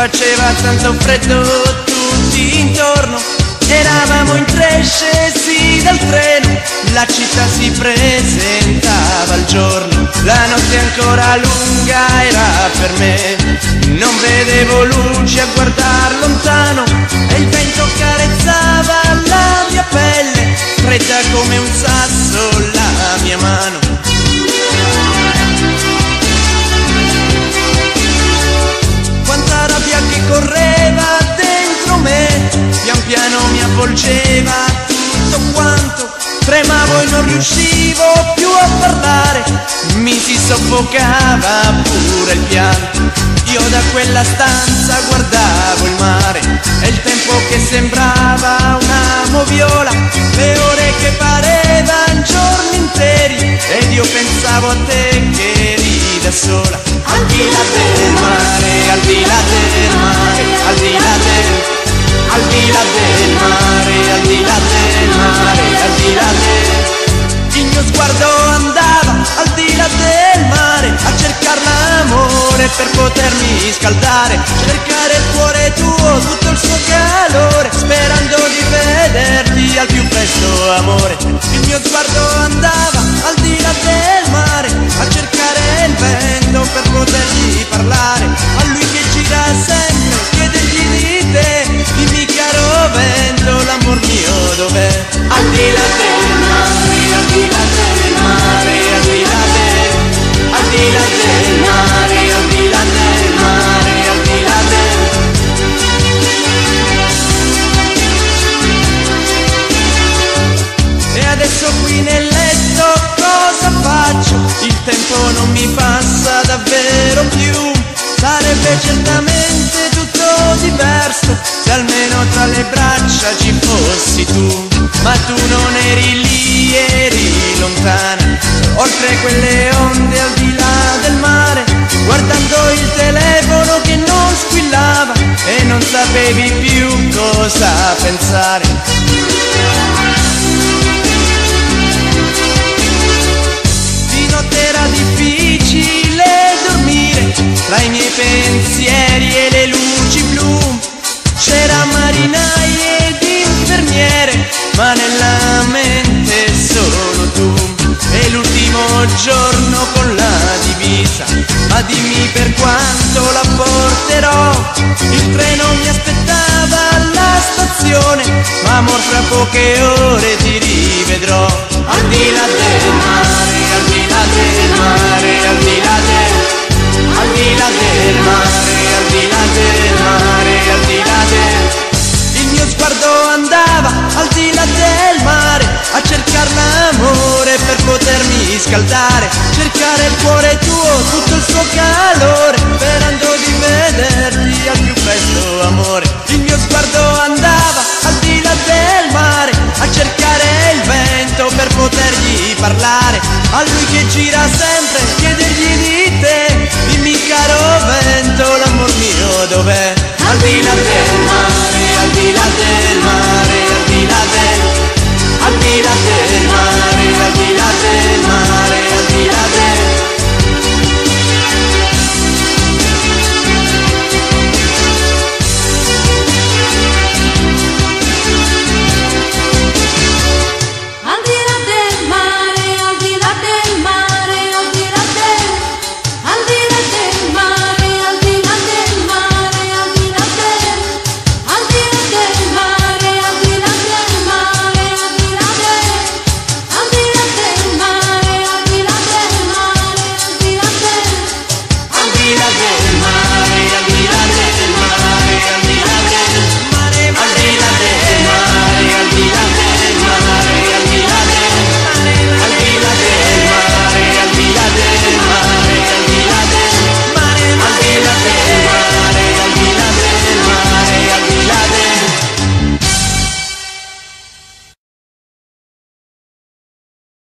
faceva tanto freddo tutti intorno, eravamo in tre scesi dal treno, la città si presentava al giorno, la notte ancora lunga era per me, non vedevo luci a guardar lontano e il vento carezzava la mia pelle, fredda come un sasso la mia mano. Quanta rabbia che correva dentro me, pian piano mi avvolgeva tutto quanto, tremavo e non riuscivo più a parlare, mi si soffocava pure il pianto. Io da quella stanza guardavo il mare e il tempo che sembrava una moviola, le ore che parevan giorni interi ed io pensavo a te che eri da sola. Al di là del mare, al di là del mare, al di là del, al di là del mare, al di là del mare, al di là del. Il mio sguardo andava al di là del mare a cercare l'amore per potermi scaldare, cercare il cuore tuo, tutto il suo calore, sperando di vederti al più presto, amore. Il mio sguardo andava al di là del mare a cercare il vento per potergli parlare, a lui che gira sempre, chiedegli di te, dimmi caro vento, l'amor mio dov'è? Al di là del mare, al di là del mare, al di là del, al di là del mare, al di là del mare, al di là del. E adesso qui nel letto cosa faccio? Il tempo non mi passa davvero più, sarebbe certamente tutto diverso se almeno tra le braccia ci fossi tu, ma tu non eri lì, eri lontana, oltre quelle onde al di là del mare, guardando il telefono che non squillava e non sapevi più cosa pensare. Di notte era difficile dormire, tra i miei pensieri e le luci blu, c'era marinai ed infermiere, ma nella mente solo tu. E l'ultimo giorno con la divisa, ma dimmi per quanto la porterò, il treno mi aspettava alla stazione, ma amor fra poche ore ti rivedrò. Al di là del mare, al di là del mare, al di là del, al di là del mare, al di là del mare, al di là del. Il mio sguardo andava al di là del mare a cercare l'amore per potermi scaldare, cercare il cuore tuo, tutto il suo calore, sperando di vederti al più presto, amore. Il mio sguardo andava al di là del mare a cercare il vento per potergli parlare, a lui che gira sempre